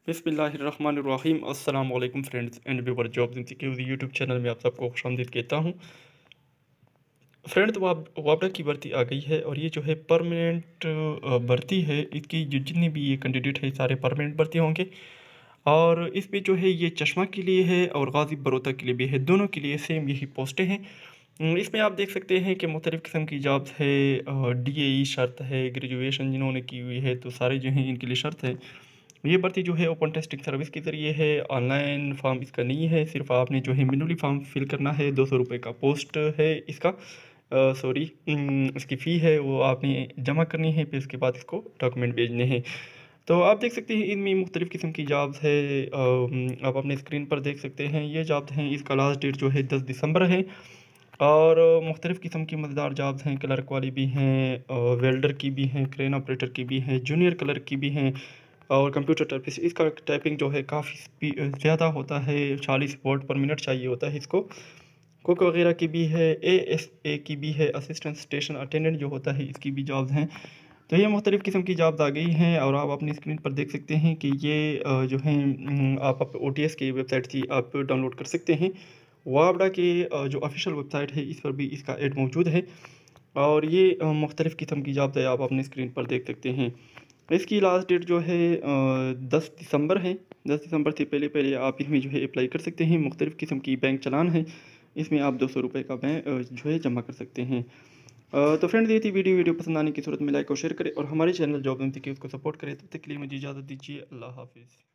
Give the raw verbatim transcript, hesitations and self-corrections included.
बिस्मिल्लाहिर्रहमानिर्रहीम अस्सलाम वालेकुम friends and viewer jobs institute YouTube channel में आप सबको खुशामदीद कहता हूँ। फ्रेंड तो आप वापडा की भर्ती आ गई है और ये जो है परमानेंट भर्ती है। इसकी जो जितनी भी ये कैंडिडेट है सारे परमानेंट भर्ती होंगे और इस पे जो है ये चश्मा के लिए है और गाज़ी बरोदा के लिए भी है, दोनों के लिए सेम यही पोस्टें हैं। अम, इसमें आप देख सकते हैं कि मुख्तलिफ़ किस्म की जॉब्स है। डी ए ई शर्त है, ग्रेजुएशन जिन्होंने की हुई है तो सारे जो हैं इनके लिए शर्त है। ये भर्ती जो है ओपन टेस्टिंग सर्विस के ज़रिए है, ऑनलाइन फॉर्म इसका नहीं है, सिर्फ आपने जो है मैन्युअली फॉर्म फिल करना है। दो सौ रुपये का पोस्ट है इसका, सॉरी इसकी फ़ी है वो आपने जमा करनी है, फिर उसके बाद इसको डॉक्यूमेंट भेजने हैं। तो आप देख सकते हैं इनमें मुख्तलिफ़ किस्म की जॉब्स है। अम, आप अपने स्क्रीन पर देख सकते हैं ये जॉब्स हैं। इसका लास्ट डेट जो है दस दिसंबर है और मुख्तलिफ़ किस्म की मज़ेदार जॉब्स हैं। क्लर्क वाली भी हैं, वेल्डर की भी हैं, क्रेन ऑपरेटर की भी हैं, जूनियर क्लर्क की भी हैं और कंप्यूटर टाइपिस्ट। इसका टाइपिंग जो है काफ़ी ज़्यादा होता है, चालीस वर्ड पर मिनट चाहिए होता है इसको। कुक वगैरह की भी है, ए एस ए की भी है, असिस्टेंट स्टेशन अटेंडेंट जो होता है इसकी भी जॉब्स हैं। तो ये मुख्तलिफ़ किस्म की जॉब्स आ गई हैं और आप अपनी स्क्रीन पर देख सकते हैं कि ये अ, जो हैं आप ओ टी एस की वेबसाइट थी आप डाउनलोड कर सकते हैं। वापडा की अ, जो ऑफिशियल वेबसाइट है इस पर भी इसका ऐड मौजूद है और ये अ, मुख्तलिफ़ किस्म की जॉब्स है, आप अपनी स्क्रीन पर देख सकते हैं। इसकी लास्ट डेट जो है दस दिसंबर है। दस दिसंबर से पहले पहले आप इसमें जो है अप्लाई कर सकते हैं। मुख्तलिफ़ किस्म की बैंक चलान है, इसमें आप दो सौ रुपये का बैंक जो है जमा कर सकते हैं। अ, तो फ्रेंड्स ये थी वीडियो वीडियो पसंद आने की सूरत में लाइक और शेयर करें और हमारे चैनल जॉब एम सी के उसको सपोर्ट करें। तब तक के लिए मुझे इजाज़त दीजिए। अल्लाह हाफिज़।